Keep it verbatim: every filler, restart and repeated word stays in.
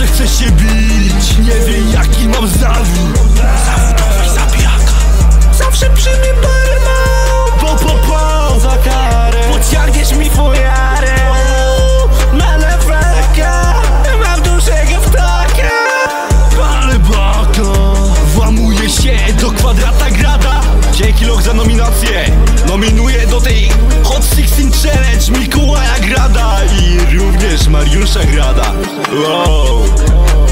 że chce się bić. Nie wie jaki mam zawód. Zawodowy zabijaka. Zawsze przy mnie barman. Po po po za karę. Pociągniesz mi fujarę. Motherfucker. Mam dużego ptaka. Ale baka. Włamuję się do kwadrata grada. Dzięki Loch za nominację. Nominuję do tej Hot szesnaście Challenge Mikołaja Grada i również Mariusza Grada. Wow.